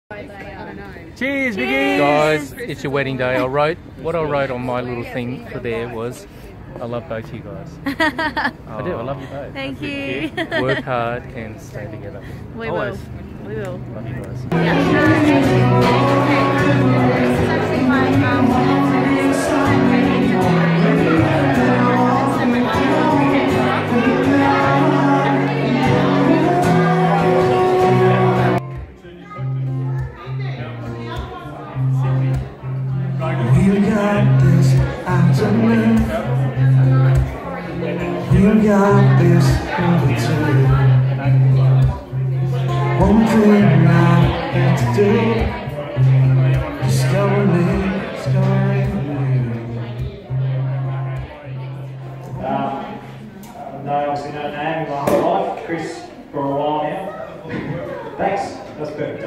Cheers, Biggie! Guys, it's your wedding day. What I wrote on my little thing for there was, I love both of you guys. I do, I love you both. Thank you. Work hard and stay together. We Always. will. We will. Love you guys. You got this afternoon. You got this attitude. One thing I have to do, discovering you. I obviously know Naomi my whole life, Chris for a while now. Thanks, that's perfect.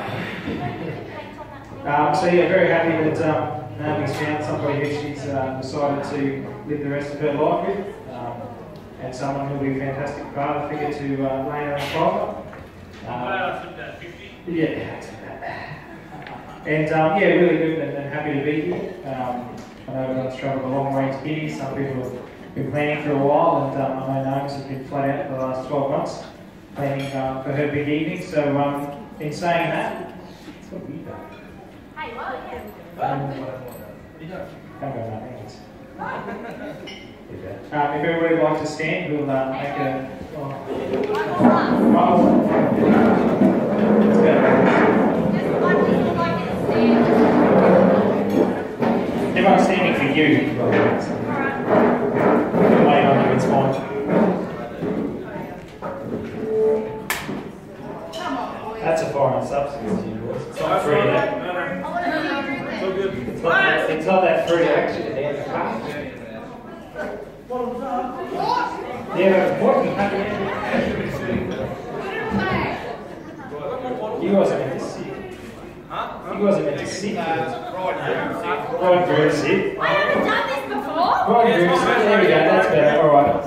So yeah, very happy that Naomi's found somebody who she's decided to live the rest of her life with, and someone who'll be a fantastic father figure to Lena and Clover. Yeah, and yeah, really good and happy to be here. I know everyone's travelled a long way to get here. Some people have been planning for a while, and I know Naomi's has been flat out for the last 12 months planning for her big evening. So in saying that, what have you done? Hey, well, if everybody would like to stand, we'll make a... Let's go. Everyone's standing for you. Wait on you, it's fine. That's a foreign substance to you boys. It's not free, that. It's not that free, actually. Yeah, what? You guys are meant to sit. You guys are meant to sit. Bridegroom sit. I haven't done this before. Bridegroom sit. There we go. That's better. All right.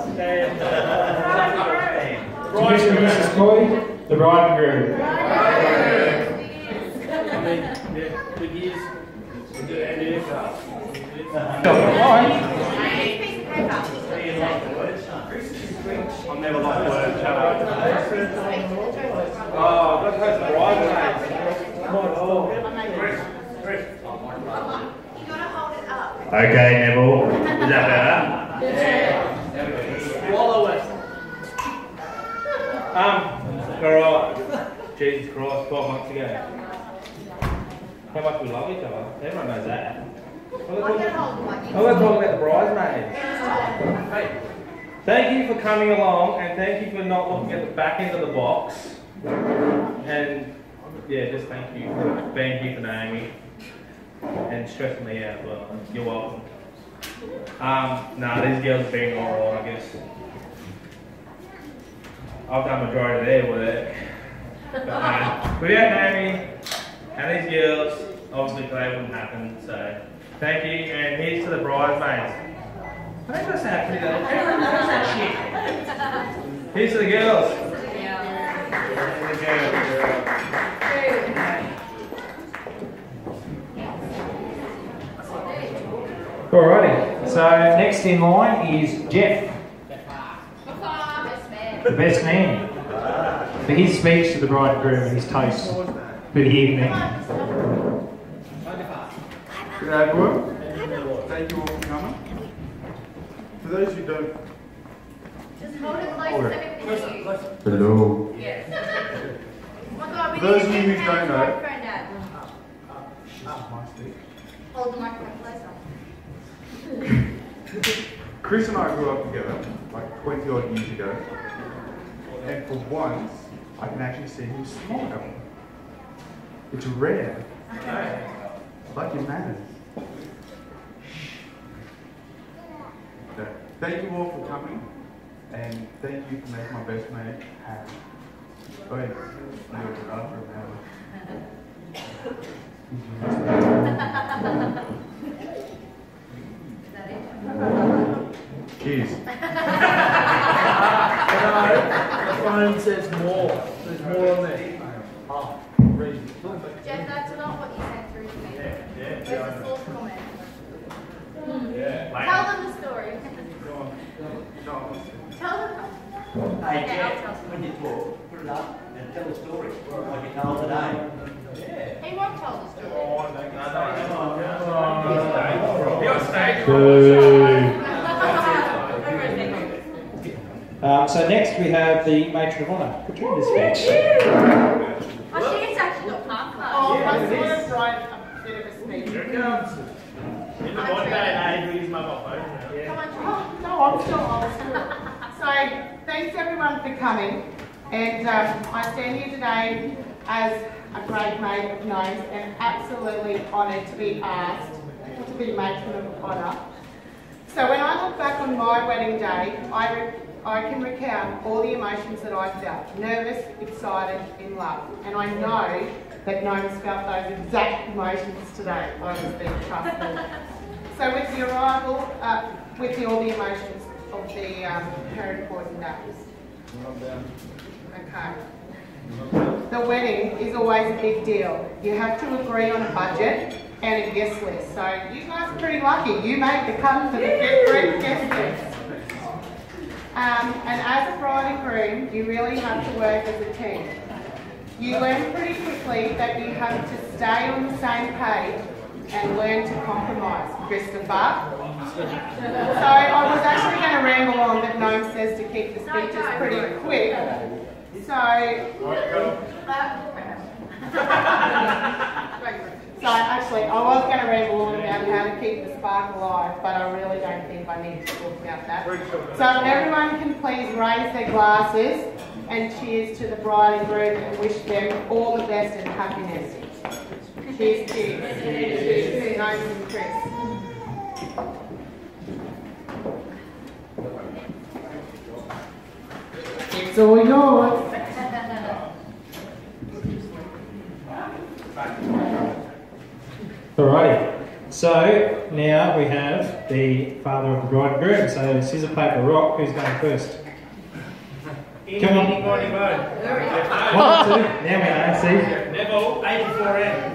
To Mrs. Coy, the bride and groom. I've never liked words, shut up. Oh, that's the bridesmaids. You gotta hold it up. Okay, Neville. Is that better? Yeah. Swallow it. Alright. Jesus Christ, 12 months ago. How much we love each other. Everyone knows that. I'm going to talk about the bridesmaids. Hey. Thank you for coming along, and thank you for not looking at the back end of the box. And yeah, just thank you for being here for Naomi and stressing me out as well. You're welcome. These girls have been alright, I guess. I've done majority of their work. But without Naomi and these girls, obviously today wouldn't happen. So thank you, and here's to the bridesmaids. I think that's that pretty good. Everyone knows that shit. Here's to the girls. Alrighty, so next in line is Jeff, the best man, for his speech to the bride and groom and his toast for the evening. Good day, everyone. Thank you all for coming. For those who don't... Just hold it close so everything can see. Hello. Yes. Oh my God, we For those of need you to who don't know... microphone, Dad. Hold the microphone closer. Chris and I grew up together like 20 odd years ago. And for once, I can actually see him smile. It's rare. Like your manners. So, thank you all for coming, and thank you for making my best mate happy. Oh yeah, I'm going to the bathroom now. Cheers. The phone says more. There's more on there. Oh, read. Jeff, that's not what you sent through to me. There's a source comment. Tell them the story. Tell them. Hey, Jeff, when you talk, put it up and tell a story like you told today. He won't tell the story. So next we have the Matron of Honour, Katrina Speech. Oh, she gets actually got park card. Oh, I sort of write a bit of a speech. Here it comes. In the modern day and age, we use mobile phones now. Come on, oh, no, I'm still old school. So, thanks everyone for coming. And I stand here today as a great mate of Gnomes and absolutely honoured to be asked to be Matron of Honour. So when I look back on my wedding day, I can recount all the emotions that I felt. Nervous, excited, in love. And I know that Gnomes felt those exact emotions today. I was being trustful. So with the arrival, all the emotions of the parent boys and daughters. Okay. The wedding is always a big deal. You have to agree on a budget and a guest list. So you guys are pretty lucky. You made the cut for the guest list. And as a bride and groom, you really have to work as a team. You learn pretty quickly that you have to stay on the same page and learn to compromise. Christopher? So I was actually going to ramble on, but Gnome says to keep the speeches pretty quick. So actually, I was going to ramble on about how to keep the spark alive, but I really don't think I need to talk about that. So everyone can please raise their glasses and cheers to the bride and groom and wish them all the best and happiness. Cheers, cheers. Cheers. Gnomes and Chris. It's all yours. Alrighty, so now we have the father of the bride and groom. So scissor, paper, rock, who's going first? Come on. 1, 2, now we know, see? Neville, 84M.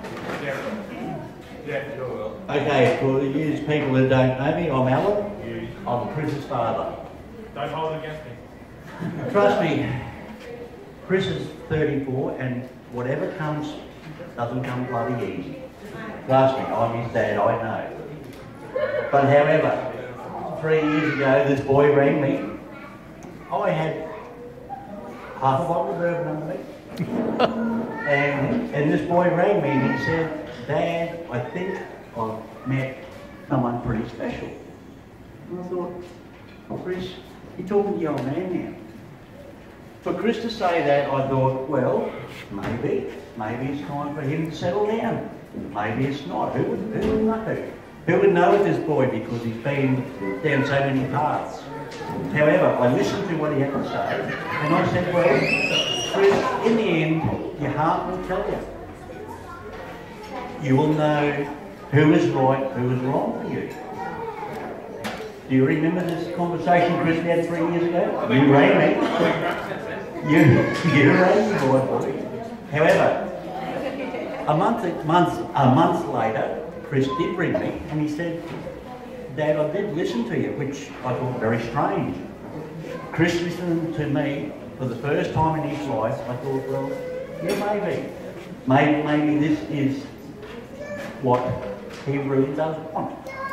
Okay, for you people that don't know me, I'm Alan. I'm Chris's father. Don't hold it against me. Trust me, Chris is 34 and whatever comes doesn't come bloody easy. Trust me, I'm his dad, I know. But however, 3 years ago this boy rang me. I had half a bottle of bourbon under me. And this boy rang me and he said, Dad, I think I've met someone pretty special. And I thought, oh, Chris, you're talking to the old man now. For Chris to say that, I thought, well, maybe it's time for him to settle down. Maybe it's not. Who would know? Who would know with this boy because he's been down so many paths. However, I listened to what he had to say and I said, well, Chris, in the end, your heart will tell you. You will know who is right, who is wrong for you. Do you remember this conversation Chris had 3 years ago? You rang me. You rang me, boy. However, a month later, Chris did ring me and he said, Dad, I did listen to you, which I thought very strange. Chris listened to me for the first time in his life. I thought, well, yeah, maybe. Maybe this is what he really does want.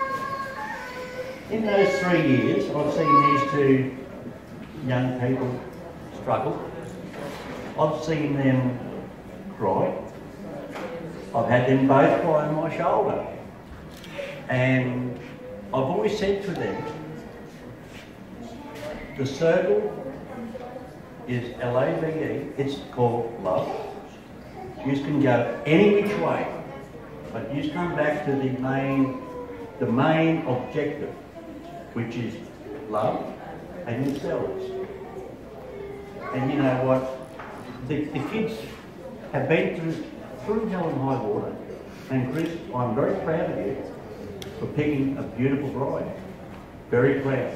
In those 3 years, I've seen these two young people struggle. I've seen them cry. I've had them both cry on my shoulder. And I've always said to them, the circle is L-A-V-E, it's called love. You can go any which way, but you come back to the main objective, which is love and yourselves. And you know what? The kids have been through hell and high water. And Chris, I'm very proud of you for picking a beautiful bride. Very proud.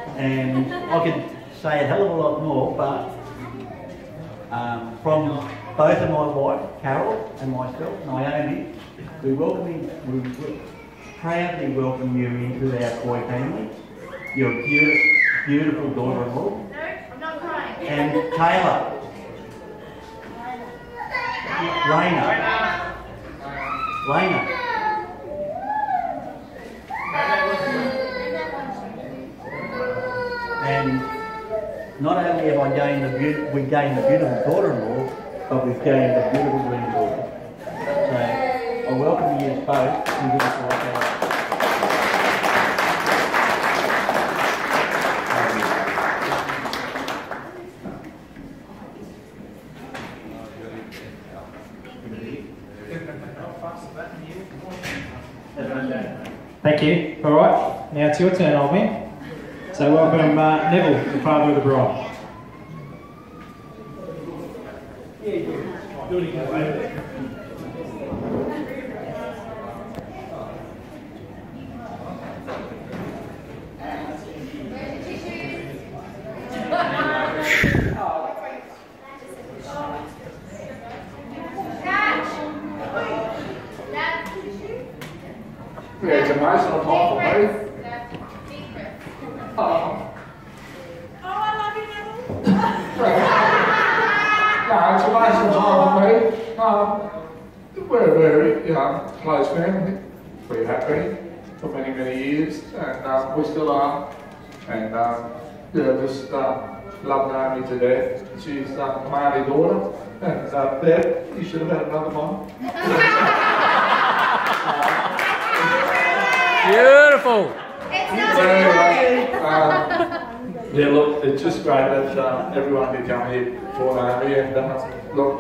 And I could say a hell of a lot more, but from both of my wife, Carol, and myself, Naomi, we proudly welcome you into our Koi family. Your beautiful daughter-in-law. No, I'm not crying. And Taylor. Lena. And not only have we gained the beautiful daughter-in-law, but we've gained a beautiful granddaughter. So I welcome you both into this life. Thank you. All right, now it's your turn, old man. So welcome Neville, the father of the bride. Yeah, it's an emotional time for me. I love you, Neville. No, it's an emotional time for me. We're a very close family. We have been for many, many years, and we still are. And just love Naomi to death. She's my only daughter, and Dad, you should have had another one. Beautiful. Yeah, look, it's just great that everyone can come here for Naomi, and look,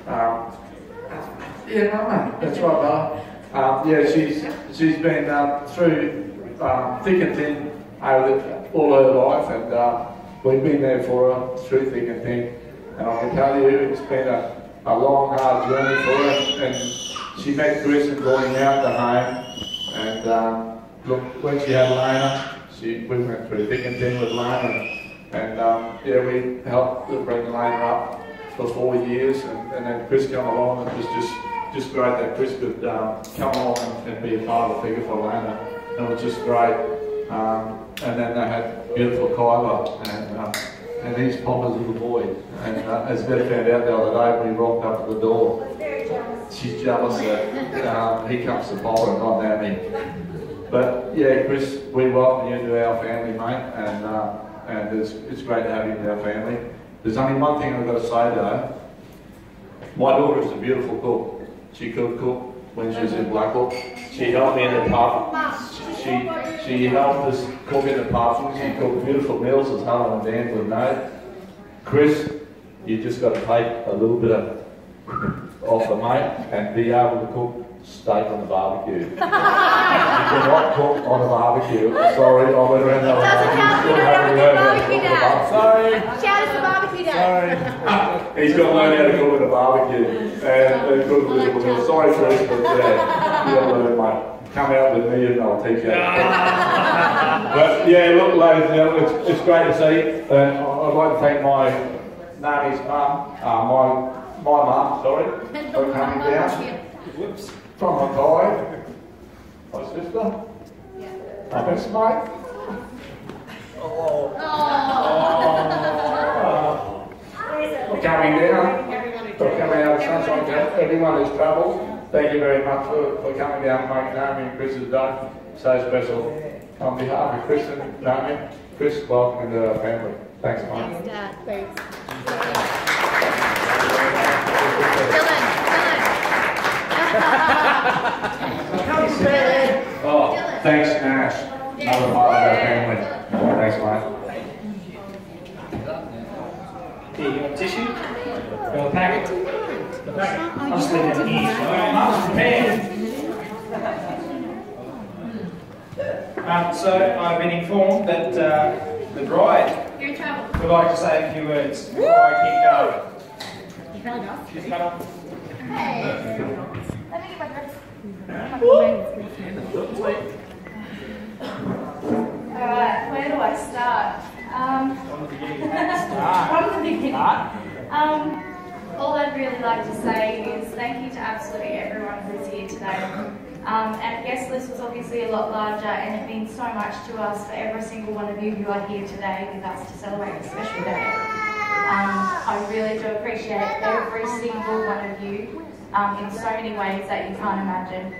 yeah, no, that's right, yeah, she's been through thick and thin all her life, and we've been there for her through thick and thin, and I can tell you it's been a long, hard journey for her, and she met Chris and brought him out to home, and look, when she had Lena, we went through thick and thin with Lena, and yeah, we helped to bring Lena up for 4 years, and then Chris came along, and it was just great that Chris could come along and be a father figure for Lena, and it was just great. And then they had beautiful Kyla, and he's Papa's little boy, and as Beth found out the other day when we rocked up at the door, she's jealous that he comes to Papa and not Naomi. But yeah, Chris, we welcome you to our family, mate, and it's great to have you in our family. There's only one thing I've got to say though. My daughter is a beautiful cook. She could cook when she was in Blackpool. She helped me in the pub. She helped us cook in the pub. She cooked beautiful meals, as Helen and Dan would know. Chris, you just got to take a little bit off the mate and be able to cook steak on the barbecue. You cannot cook on a barbecue. Sorry, I went around the other day. Sorry. Shout out to barbecue day. Sorry. He's got to learn how to cook at a barbecue. And cook a little bit. Sorry, Chris, but you got to learn, mate. Come out with me and I'll teach you. But yeah, look, ladies and gentlemen, it's great to see. And I'd like to thank Naomi's mum, my mum, sorry, for coming down. Whoops. From Mackay, my sister, my best mate. For coming down, for coming out of Sunshine Camp. Everyone who's travelled, thank you very much for coming down and making Naomi and Chris's day so special. On behalf of Chris and Naomi, Chris, welcome into our family. Thanks, mate. Thanks, Dad. Thanks. Oh, thanks, Nash. Another part of our family. Thanks, mate. Here, you want tissue? You want a packet? I'll just leave it here. Mum's prepared. So I've been informed that the bride would like to say a few words before I keep going. She's cut off. Hey. Let me get my dress. Alright, where do I start? From the beginning. All I'd really like to say is thank you to absolutely everyone who's here today. Our guest list was obviously a lot larger, and it means so much to us for every single one of you who are here today with us to celebrate this special day. I really do appreciate every single one of you in so many ways that you can't imagine.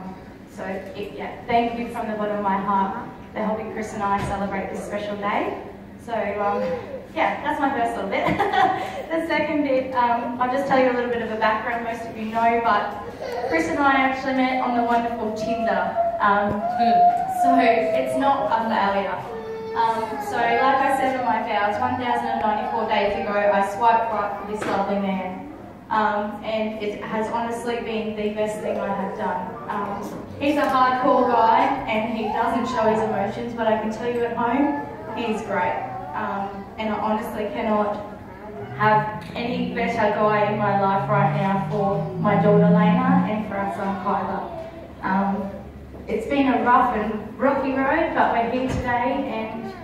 Thank you from the bottom of my heart for helping Chris and I celebrate this special day. So, that's my first little bit. The second bit, I'll just tell you a little bit of a background. Most of you know, but Chris and I actually met on the wonderful Tinder. So it's not a failure. So like I said in my vows, 1,094 days ago, I swiped right for this lovely man. And it has honestly been the best thing I have done. He's a hardcore guy and he doesn't show his emotions, but I can tell you at home, he's great. And I honestly cannot have any better guy in my life right now for my daughter Lena and for our son Kyla. It's been a rough and rocky road, but we're here today, and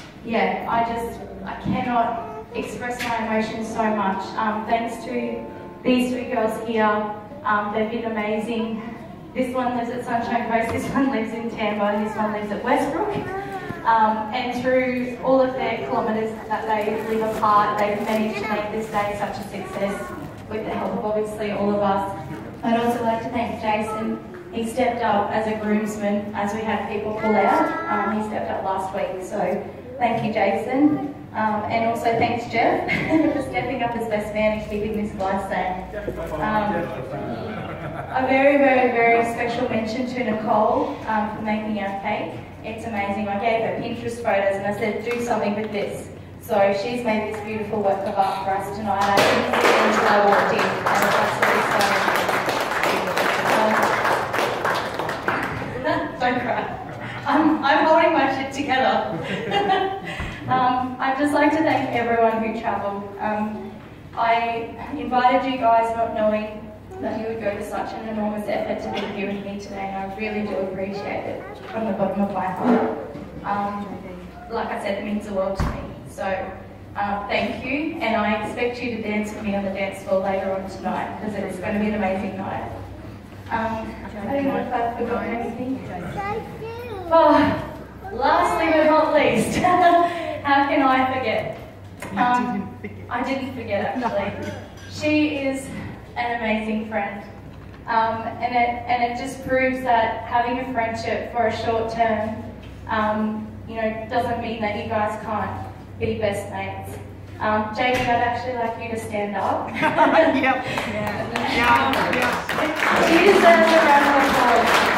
I cannot express my emotions so much. Thanks to these two girls here, they've been amazing. This one lives at Sunshine Coast, this one lives in Tambo, and this one lives at Westbrook. And through all of their kilometres that they live apart, they've managed to make this day such a success with the help of obviously all of us. I'd also like to thank Jason. He stepped up as a groomsman as we had people pull out. He stepped up last week, so thank you, Jason. And also thanks, Jeff, for stepping up as best man and keeping this life sane. A very, very, very special mention to Nicole for making our cake. It's amazing. I gave her Pinterest photos and I said, do something with this. So she's made this beautiful work of art for us tonight. I didn't see it until I walked in, and it's absolutely stunning. Don't cry. I'm holding my shit together. I'd just like to thank everyone who travelled. I invited you guys not knowing that you would go to such an enormous effort to be here with me today, and I really do appreciate it from the bottom of my heart. Like I said, it means the world to me. So thank you, and I expect you to dance with me on the dance floor later on tonight, because it's going to be an amazing night. I don't know if I've forgotten anything. Oh, lastly but not least, how can I forget? I didn't forget actually. She is an amazing friend, and it just proves that having a friendship for a short term, doesn't mean that you guys can't be best mates. Jamie, I'd actually like you to stand up. Yep. She deserves a round of applause.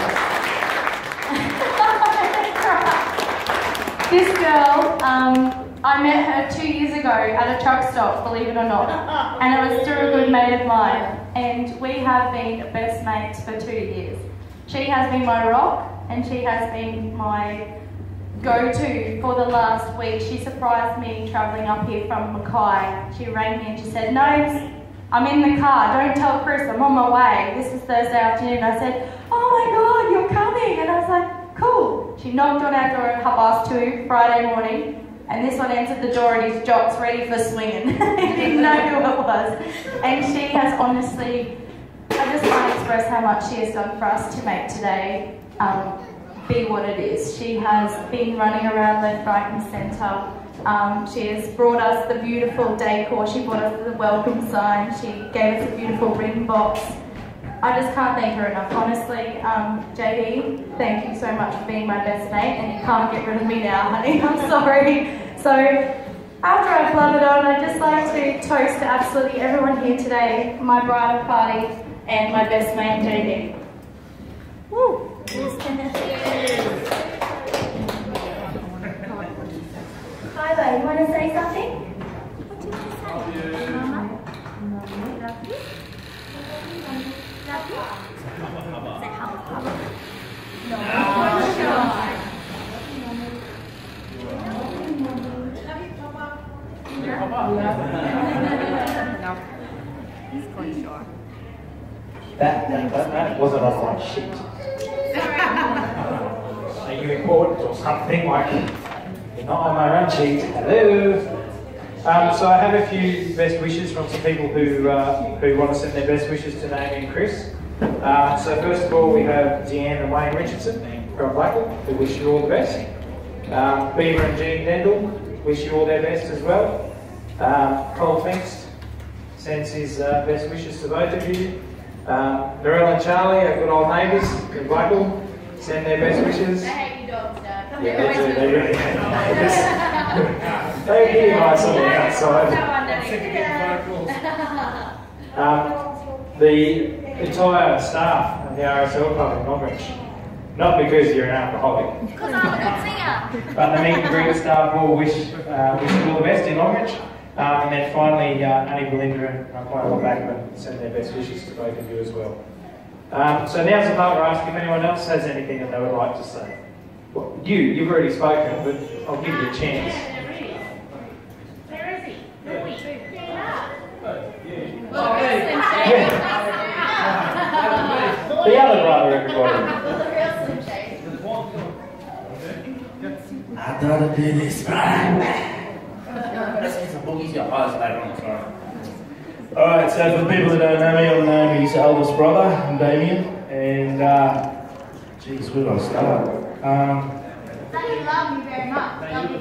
This girl, I met her 2 years ago at a truck stop, believe it or not, and it was through a good mate of mine, and we have been best mates for 2 years. She has been my rock, and she has been my go-to for the last week. She surprised me travelling up here from Mackay. She rang me and she said, "Nobes, I'm in the car, don't tell Chris, I'm on my way." This was Thursday afternoon. I said, "Oh my God, you're coming," and I was like, "Cool." She knocked on our door at 2:30 Friday morning, and this one answered the door and his jocks ready for swinging. He didn't know who it was. And she has honestly, I just can't express how much she has done for us to make today be what it is. She has been running around Left, Right and Centre. She has brought us the beautiful decor. She brought us the welcome sign. She gave us a beautiful ring box. I just can't thank her enough, honestly. JD, thank you so much for being my best mate, and you can't get rid of me now, honey. I'm sorry. So, after I've blundered on, I'd just like to toast to absolutely everyone here today, my bridal party, and my best mate, JD. Woo! Kyla, you want to say something? What did you say? Mama? Love you? Love you? Say Papa. No. Love you, Papa. No. He's going short. That wasn't a lot of shit. Are you important or something? Like, you're not on my run sheet. Hello? So I have a few best wishes from some people who want to send their best wishes to Naomi and Chris. So first of all, we have Deanne and Wayne Richardson from Blackwood, who wish you all the best. Beaver and Jean Dendel wish you all their best as well. Cole Finks sends his best wishes to both of you. Narelle and Charlie, our good old neighbours in Blackwood, send their best wishes. They hate your dogs, Dad. Come Yeah, here, they do. They really hate They hear nice on the outside. The entire staff of the RSL Club in Norwich, not because you're an alcoholic, Because I'm a good singer. but the meet and greet staff will wish you all the best in Norwich. And then finally, Annie Belinda and Michael Backman send their best wishes to both of you as well. So now's the part where I ask if anyone else has anything that they would like to say. Well, you've already spoken, but I'll give you a chance. Where is he? The other brother, everybody. I gotta do this right. Alright, so for the people that don't know me, I'm Naomi's eldest brother, I'm Damien, and geez, where do I start? That you love me very much.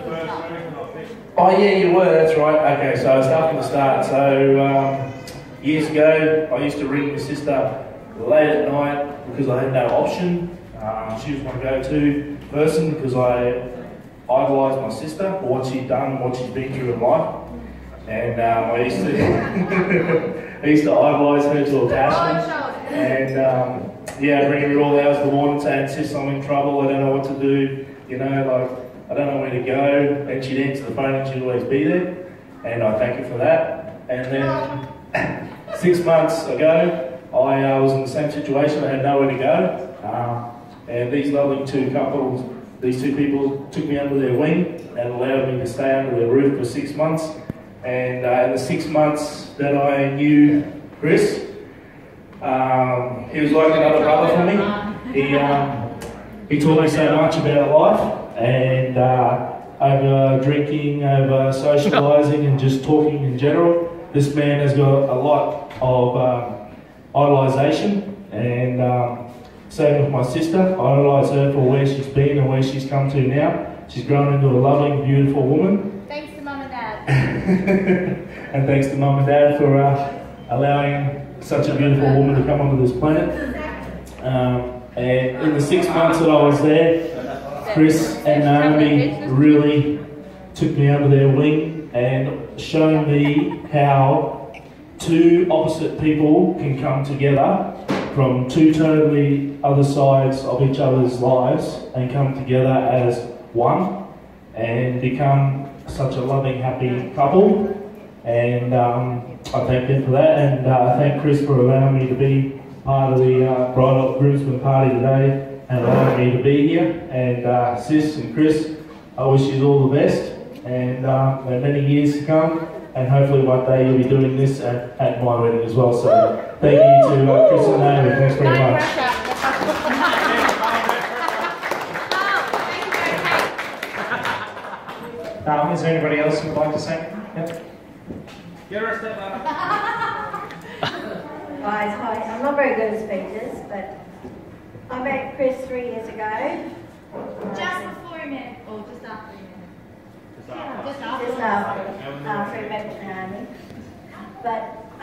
Oh yeah, you were, that's right. Okay, so I start from the start. So years ago, I used to ring my sister late at night because I had no option. She was my go-to person because I idolised my sister for what she'd done and what she's been through in life. And I used to idolise her to a passion. And yeah, I'd ring her all hours of the morning saying, "Sis, I'm in trouble, I don't know what to do, you know, like, I don't know where to go." And she'd answer the phone and she'd always be there. And I thank her for that. And then 6 months ago, I was in the same situation, I had nowhere to go. And these lovely these two people took me under their wing and allowed me to stay under their roof for 6 months. And in the 6 months that I knew Chris, he was like another brother for me. He taught me so much about life, and over drinking, over socialising and just talking in general. This man has got a lot of idolisation, and same with my sister. I idolise her for where she's been and where she's come to now. She's grown into a loving, beautiful woman. Thanks to Mum and Dad. And thanks to Mum and Dad for allowing such a beautiful woman to come onto this planet. And in the 6 months that I was there, Chris and Naomi really took me under their wing and showed me how two opposite people can come together from two totally other sides of each other's lives and come together as one and become such a loving, happy couple. And I thank them for that, and I thank Chris for allowing me to be part of the bridal groomsmen party today and allowing me to be here. And Sis and Chris, I wish you all the best, and many years to come, and hopefully one day you'll be doing this at my wedding as well. So thank you to Chris and Naomi, thanks very much. Is there anybody else who would like to say? Yep. Get her a step ladder. Guys, hi. I'm not very good at speeches, but I met Chris 3 years ago. Just before he met, or just after he met? Just after he met Naomi. But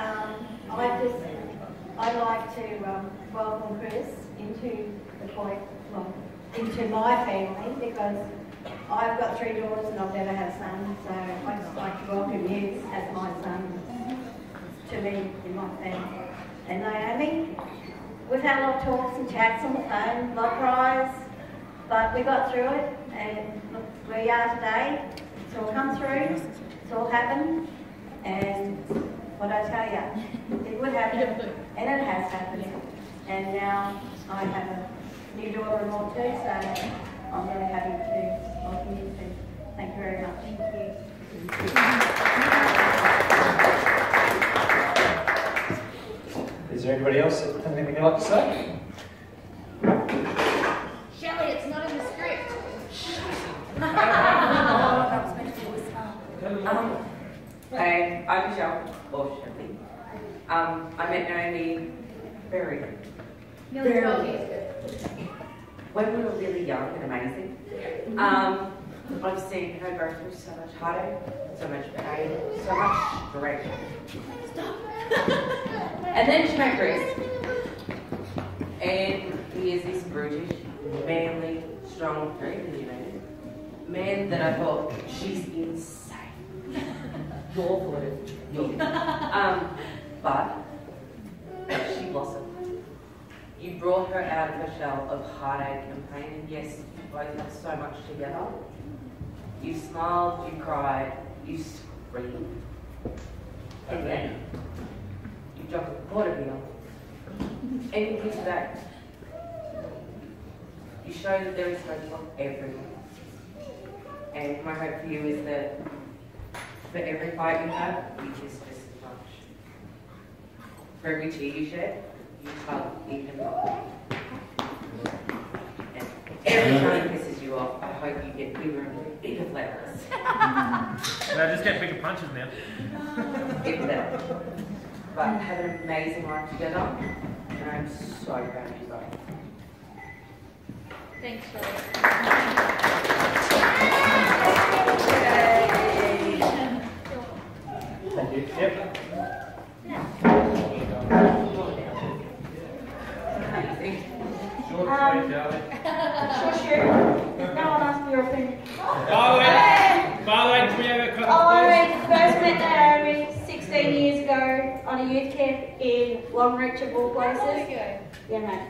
I'd like to welcome Chris into into my family, because I've got 3 daughters and I've never had a son, so I'd just like to welcome you as my son to me in my family. And Naomi, we've had a lot of talks and chats on the phone, a lot of cries, but we got through it, and look where we are today. It's all come through, it's all happened, and what I tell you, it would happen, and it has happened. And now I have a new daughter-in-law too, so I'm really happy to welcome you too. Thank you very much. Thank Is there anybody else that has anything they'd like to say? Shelley, it's not in the script. Hey, I'm Michelle, or Shelley. I met Naomi very when we were really young and amazing. I've seen her go through so much heartache, so much pain, so much stress. Stop. And then she met Chris. And he is this brutish, manly, strong, very visionary man that I thought, she's insane. You're full of it. But she blossomed. You brought her out of her shell of heartache and pain, and yes, you both have so much together. You smiled, you cried, you screamed. And then you dropped a quarter meal. And you give back. You show that there is hope for everyone. And my hope for you is that for every fight you have, you kiss just as much. For every tear you shed, you hug even more. And every time he pisses you off, I hope you get bigger and bigger flowers. And I just get bigger punches now. Even better. But have an amazing life together, and I'm so proud of you both. Thanks, Shelley. Thank you. Yep. Sure, no one asked me your opinion. By the way, do we have a couple I first met Naomi 16 years ago on a youth camp in Longreach of all places. Yeah, mate.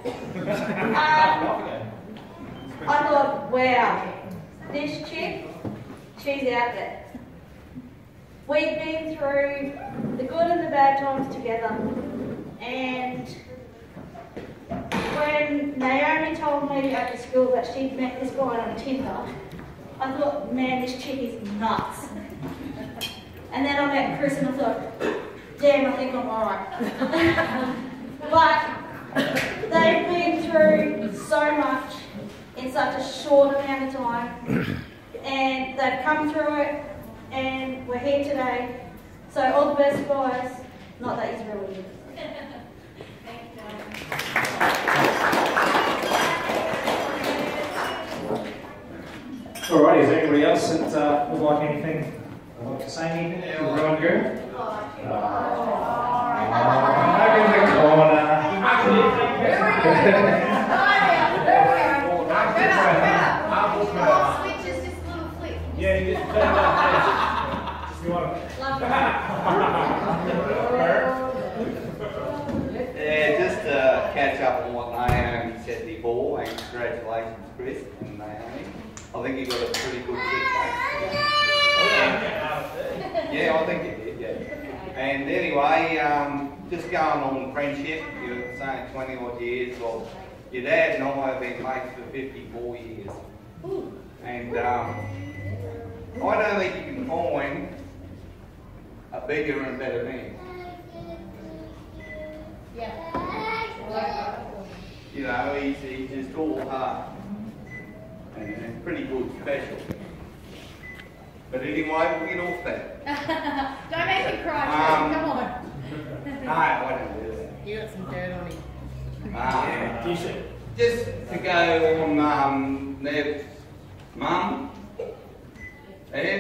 I thought, wow, this chick, she's out there. We've been through the good and the bad times together, and when Naomi told me at the school that she'd met this guy on Tinder, I thought, man, this chick is nuts. And then I met Chris and I thought, damn, I think I'm alright. But they've been through so much in such a short amount of time, and they've come through it, and we're here today. So all the best, guys. Not that he's really good. Alright, is there anybody else that would like anything? Would like to say anything? Everyone good? Back in the corner. Yeah, you just turn it up there. Just you want Yeah, just to catch up on what Naomi said before, and congratulations, Chris and Naomi. I think you got a pretty good kick, mate. Yeah, I think you did, yeah. And anyway, just going on friendship, you were saying 20 odd years. Well, your dad and I have been mates for 54 years. And I don't think you can find a bigger and better man. Yeah. You know, he's just all heart. And pretty good, special. But anyway, we'll get off that. Don't make me cry, come on. No, I don't do that. You got some dirt on him. Just to go on Nev's mum, Ed,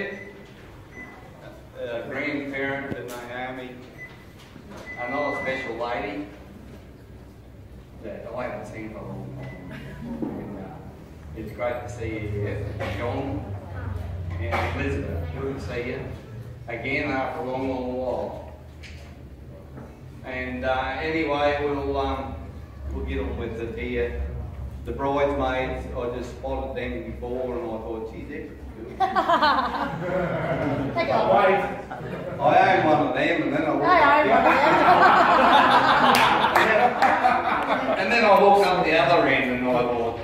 grandparent to Naomi, another special lady that I haven't seen for a long time. It's great to see you here, John and Elizabeth. Good to see you again after a long, long while. And anyway, we'll get on with it here. The bridesmaids, I just spotted them before, and I thought, geez, they're pretty good. Take it. I own one of them, and then I walked and then I walked up the other end, and I thought,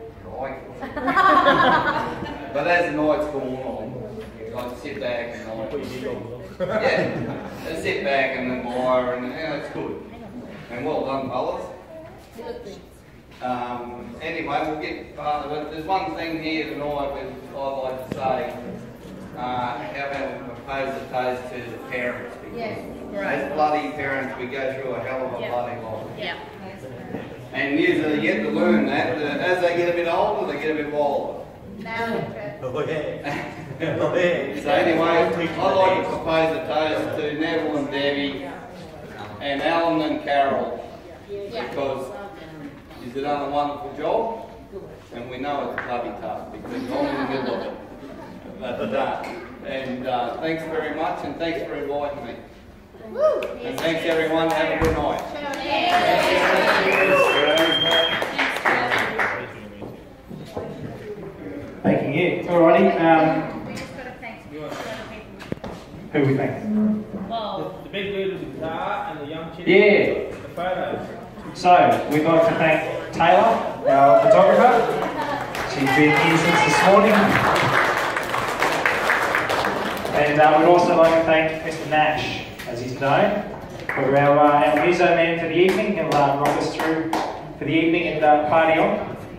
but as the night's gone on, I sit back and I sit back and admire, and it's good. And well done, fellas. Anyway, we'll get part of it. There's one thing here tonight I'd like to say. How about my propose a toast to the parents. Yes. As bloody parents, we go through a hell of a bloody lot. Yeah. And yous are yet to learn that as they get a bit older, they get a bit wilder. Oh, yeah. Oh, yeah. So anyway, I'd like to propose a toast to Neville and Debbie and Alan and Carol, because you've done a wonderful job, and we know it's bloody tough because I'm in the middle of it. But, and thanks very much, and thanks for inviting me. And thanks everyone, have a good night. Thanking you. Alrighty. Who we thank? The big dude with the guitar and the young chick. Yeah. The photos. So, we'd like to thank Taylor, our photographer. She's been here since this morning. And we'd also like to thank Mr. Nash, as he's known, for our muso man for the evening. He'll rock us through for the evening and party on.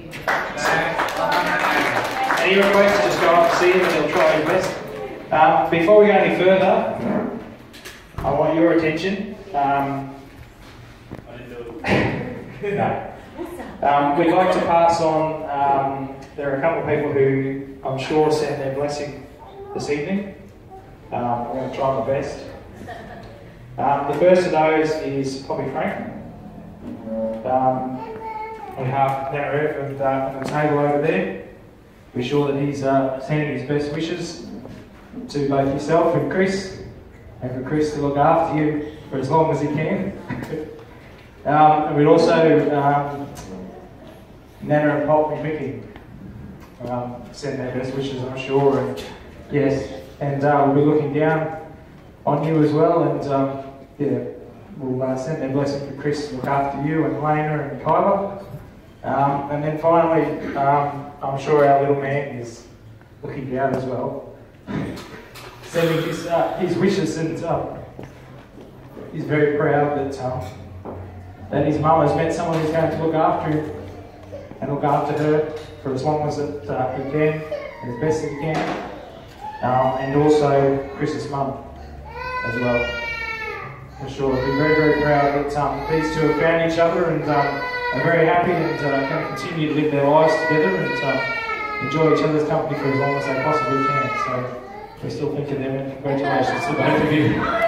Any requests, just go up and see him and he'll try his best. Before we go any further, I want your attention. We'd like to pass on, there are a couple of people who I'm sure sent their blessing this evening. I'm going to try my best. The first of those is probably Frank. On behalf of Penrith and the table over there, we're sure that he's sending his best wishes to both yourself and Chris, and for Chris to look after you for as long as he can. And we'd also, Nana and Pop and Mickey send their best wishes, I'm sure, and yes, and we'll be looking down on you as well, and yeah, we'll send their blessing for Chris to look after you and Lena and Kyla. And then finally, I'm sure our little man is looking down as well, sending his wishes, and he's very proud that his mum has met someone who's going to look after him and look after her for as long as he can, and as best as he can, and also Chris's mum as well. I'm sure he'll be very, very proud that these two have found each other and are very happy and going to continue to live their lives together and enjoy each other's company for as long as they possibly can. So we still think of them, and congratulations to both of you.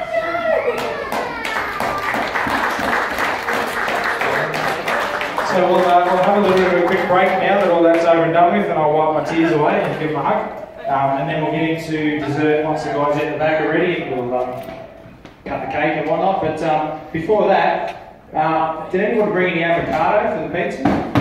So we'll have a little bit of a quick break now that all that's over and done with, and I'll wipe my tears away and give them a hug. And then we'll get into dessert once the guys at the back are ready, and we'll cut the cake and whatnot. But before that, did anyone bring any avocado for the pizza?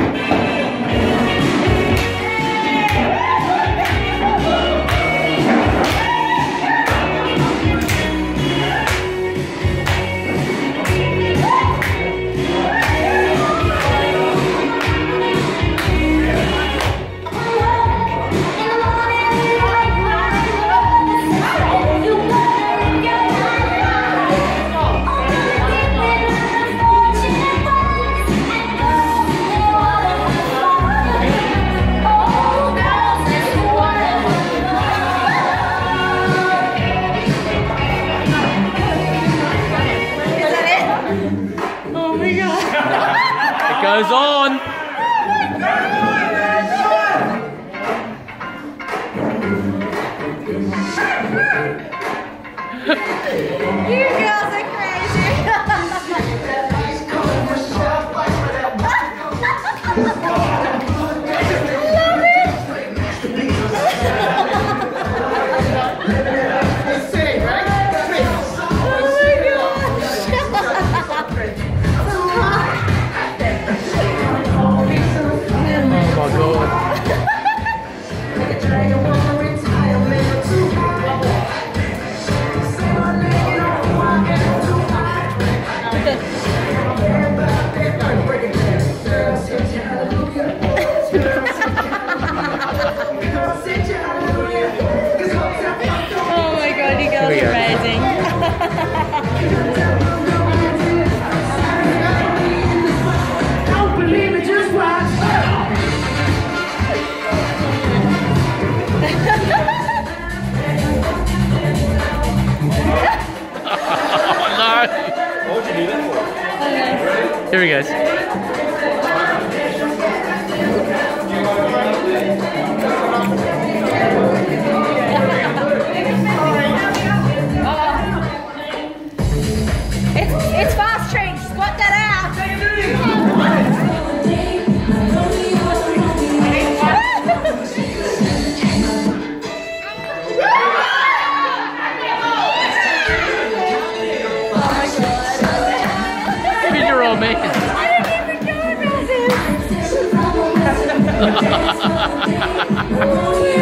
Goes on. You girls are crazy. Here he goes. It's fast change. Squat that out. Figure-old man. I didn't even know about this.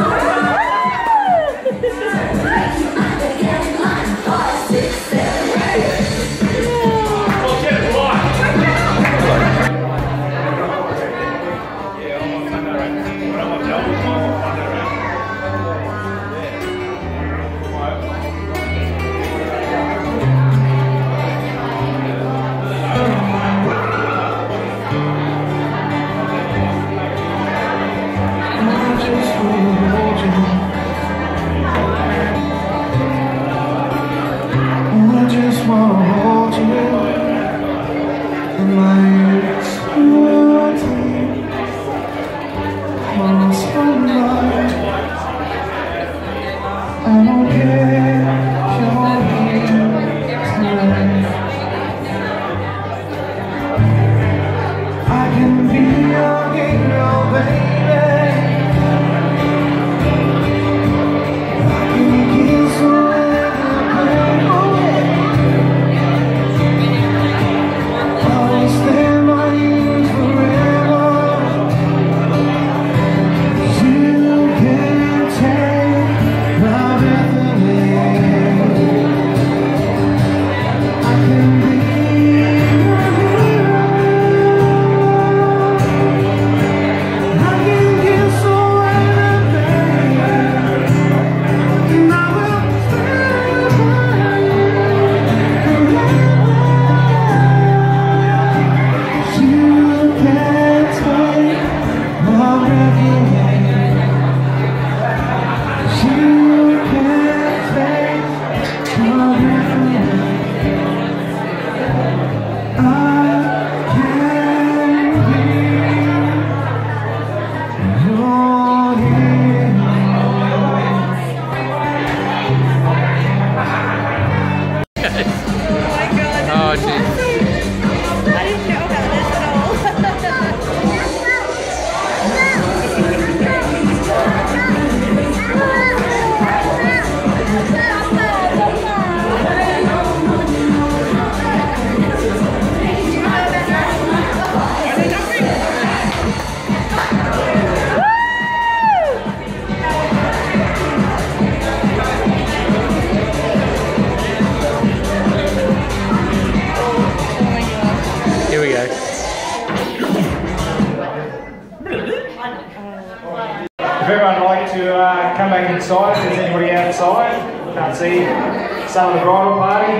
Come back inside if there's anybody outside. Can't see some of the bridal party.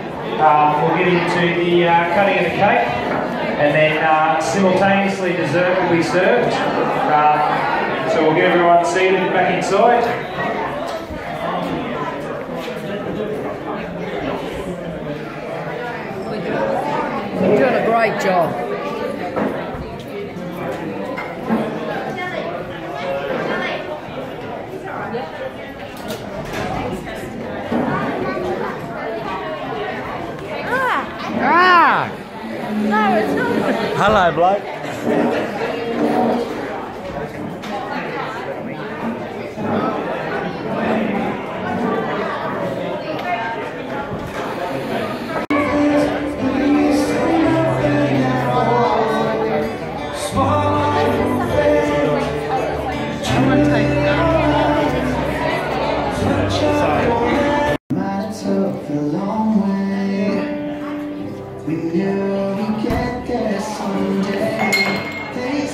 We'll get into the cutting of the cake, and then simultaneously dessert will be served. So we'll get everyone seated back inside. You're doing a great job. No, it's not. Hello, bloke. We knew we'd get there someday. They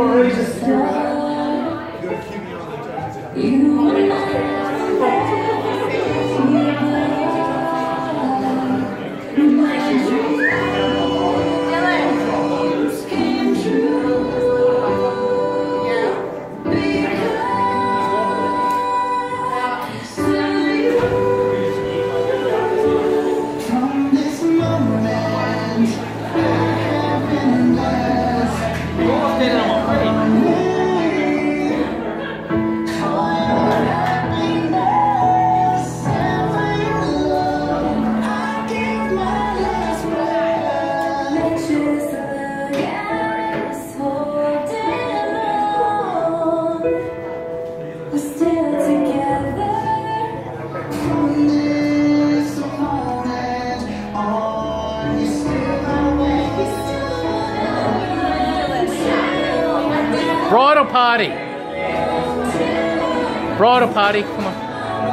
Bridal party. Bridal party, come on.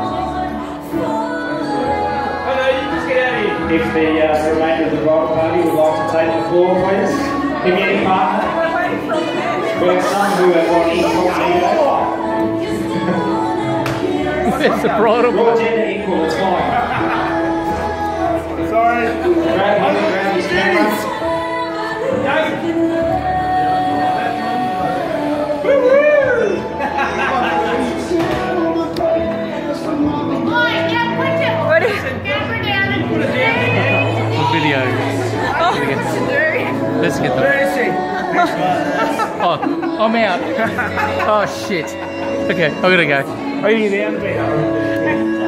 If the remainder of the bridal party would like to take the floor, please. Give me any partner. We have some who have got incognito. It's the bridal Your party. gender equal, it's fine. Sorry. Grab his camera. Video. Let's get them. Oh, I'm out. Oh shit. Okay, I gotta go. Are you down, Peter?